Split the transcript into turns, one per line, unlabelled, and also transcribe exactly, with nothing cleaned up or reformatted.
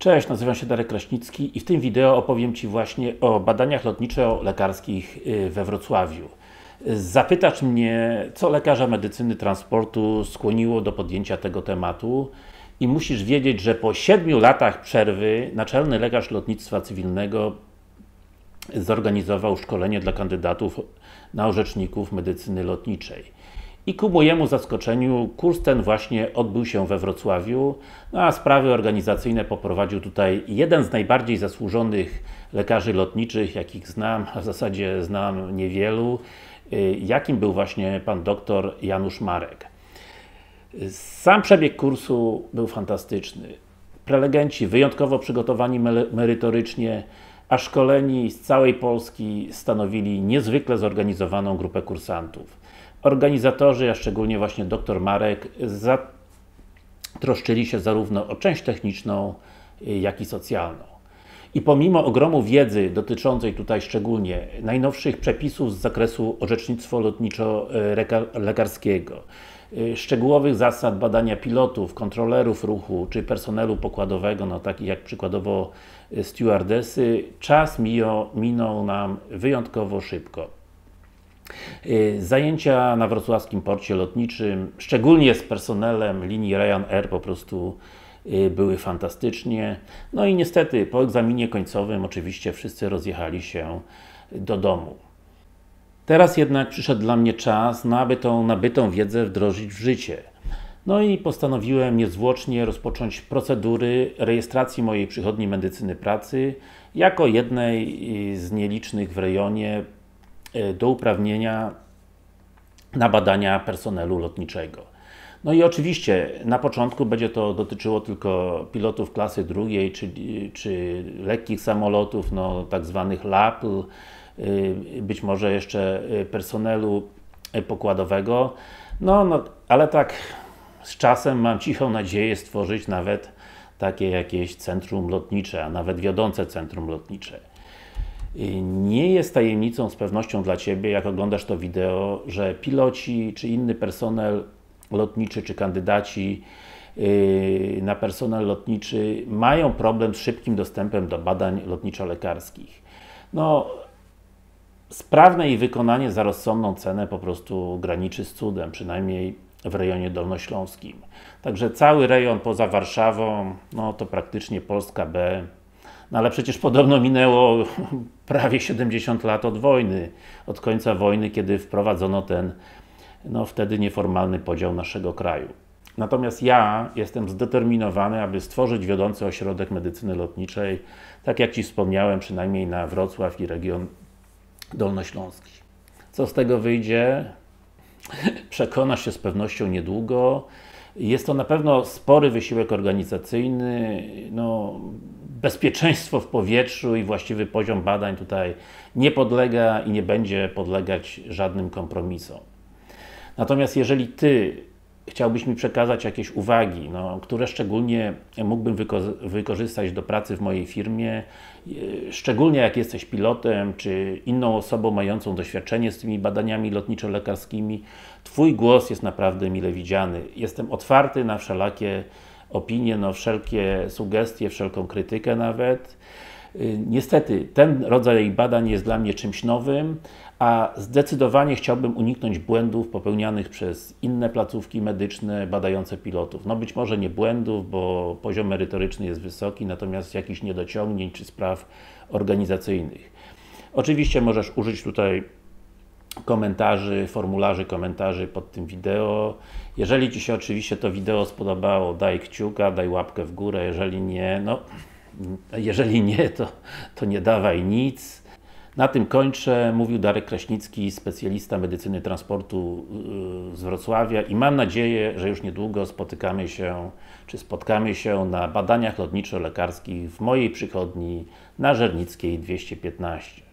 Cześć, nazywam się Darek Kraśnicki i w tym wideo opowiem Ci właśnie o badaniach lotniczo-lekarskich we Wrocławiu. Zapytasz mnie, co lekarza medycyny transportu skłoniło do podjęcia tego tematu i musisz wiedzieć, że po siedmiu latach przerwy Naczelny Lekarz Lotnictwa Cywilnego zorganizował szkolenie dla kandydatów na orzeczników medycyny lotniczej. I ku mojemu zaskoczeniu kurs ten właśnie odbył się we Wrocławiu, no a sprawy organizacyjne poprowadził tutaj jeden z najbardziej zasłużonych lekarzy lotniczych, jakich znam, a w zasadzie znam niewielu, jakim był właśnie pan doktor Janusz Marek. Sam przebieg kursu był fantastyczny. Prelegenci wyjątkowo przygotowani merytorycznie, a szkoleni z całej Polski stanowili niezwykle zorganizowaną grupę kursantów. Organizatorzy, a szczególnie właśnie dr Marek, zatroszczyli się zarówno o część techniczną, jak i socjalną. I pomimo ogromu wiedzy dotyczącej tutaj szczególnie najnowszych przepisów z zakresu orzecznictwa lotniczo-lekarskiego, szczegółowych zasad badania pilotów, kontrolerów ruchu czy personelu pokładowego, no takich jak przykładowo stewardesy, czas minął, minął nam wyjątkowo szybko. Zajęcia na wrocławskim porcie lotniczym, szczególnie z personelem linii Ryanair, po prostu były fantastycznie. No i niestety po egzaminie końcowym oczywiście wszyscy rozjechali się do domu. Teraz jednak przyszedł dla mnie czas, no aby tą nabytą wiedzę wdrożyć w życie. No i postanowiłem niezwłocznie rozpocząć procedury rejestracji mojej przychodni medycyny pracy jako jednej z nielicznych w rejonie do uprawnienia na badania personelu lotniczego. No i oczywiście na początku będzie to dotyczyło tylko pilotów klasy drugiej, czy, czy lekkich samolotów, no tak zwanych L A P, być może jeszcze personelu pokładowego, no, no ale tak z czasem mam cichą nadzieję stworzyć nawet takie jakieś centrum lotnicze, a nawet wiodące centrum lotnicze. Nie jest tajemnicą z pewnością dla Ciebie, jak oglądasz to wideo, że piloci, czy inny personel lotniczy, czy kandydaci na personel lotniczy mają problem z szybkim dostępem do badań lotniczo-lekarskich. No, sprawne ich wykonanie za rozsądną cenę po prostu graniczy z cudem, przynajmniej w rejonie dolnośląskim. Także cały rejon poza Warszawą, no to praktycznie Polska B. No ale przecież podobno minęło prawie siedemdziesiąt lat od wojny, od końca wojny, kiedy wprowadzono ten, no wtedy nieformalny podział naszego kraju. Natomiast ja jestem zdeterminowany, aby stworzyć wiodący ośrodek medycyny lotniczej, tak jak Ci wspomniałem, przynajmniej na Wrocław i region dolnośląski. Co z tego wyjdzie? Przekonasz się z pewnością niedługo. Jest to na pewno spory wysiłek organizacyjny, no, bezpieczeństwo w powietrzu i właściwy poziom badań tutaj nie podlega i nie będzie podlegać żadnym kompromisom. Natomiast jeżeli Ty chciałbyś mi przekazać jakieś uwagi, no, które szczególnie mógłbym wyko wykorzystać do pracy w mojej firmie, szczególnie jak jesteś pilotem, czy inną osobą mającą doświadczenie z tymi badaniami lotniczo-lekarskimi, Twój głos jest naprawdę mile widziany. Jestem otwarty na wszelakie opinie, no, wszelkie sugestie, wszelką krytykę nawet. Niestety, ten rodzaj badań jest dla mnie czymś nowym, a zdecydowanie chciałbym uniknąć błędów popełnianych przez inne placówki medyczne badające pilotów. No być może nie błędów, bo poziom merytoryczny jest wysoki, natomiast jakichś niedociągnięć czy spraw organizacyjnych. Oczywiście możesz użyć tutaj komentarzy, formularzy komentarzy pod tym wideo. Jeżeli Ci się oczywiście to wideo spodobało, daj kciuka, daj łapkę w górę, jeżeli nie, no jeżeli nie, to, to nie dawaj nic. Na tym kończę. Mówił Darek Kraśnicki, specjalista medycyny transportu z Wrocławia i mam nadzieję, że już niedługo spotykamy się, czy spotkamy się na badaniach lotniczo-lekarskich w mojej przychodni na Żernickiej dwieście piętnaście.